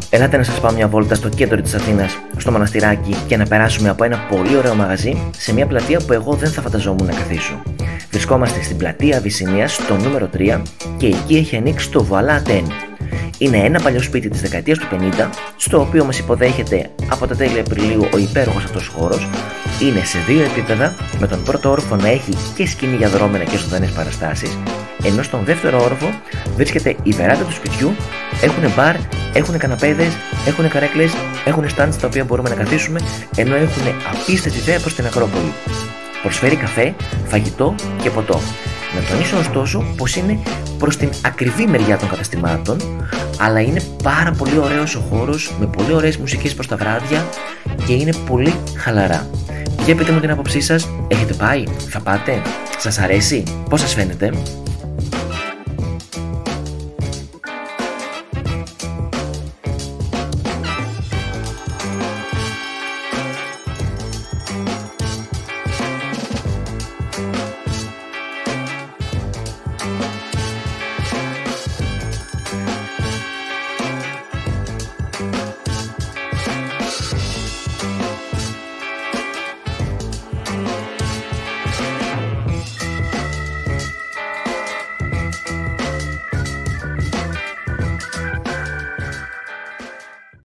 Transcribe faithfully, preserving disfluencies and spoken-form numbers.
Ελάτε να σας πάω μια βόλτα στο κέντρο της Αθήνας, στο Μοναστηράκι, και να περάσουμε από ένα πολύ ωραίο μαγαζί σε μια πλατεία που εγώ δεν θα φανταζόμουν να καθίσω. Βρισκόμαστε στην πλατεία Αβυσσηνίας, στο νούμερο τρία, και εκεί έχει ανοίξει το Voilà Athènes. Είναι ένα παλιό σπίτι της δεκαετίας του πενήντα, στο οποίο μας υποδέχεται από τα τέλη Απριλίου ο υπέροχος αυτός χώρος. Είναι σε δύο επίπεδα, με τον πρώτο όροφο να έχει και σκηνή για δρόμενα και ζωντανές παραστάσεις, ενώ στον δεύτερο όροφο βρίσκεται η βεράντα του σπιτιού. Έχουν μπαρ, έχουν καναπέδες, έχουν καρέκλες, έχουν στάντ στα οποία μπορούμε να καθίσουμε, ενώ έχουν απίστευτη θέα προς την Ακρόπολη. Προσφέρει καφέ, φαγητό και ποτό. Να τονίσω ωστόσο πως είναι προς την ακριβή μεριά των καταστημάτων, αλλά είναι πάρα πολύ ωραίος ο χώρος, με πολύ ωραίες μουσικές προς τα βράδια και είναι πολύ χαλαρά. Για πείτε μου την άποψή σας, έχετε πάει, θα πάτε, σας αρέσει, πώς σας φαίνεται?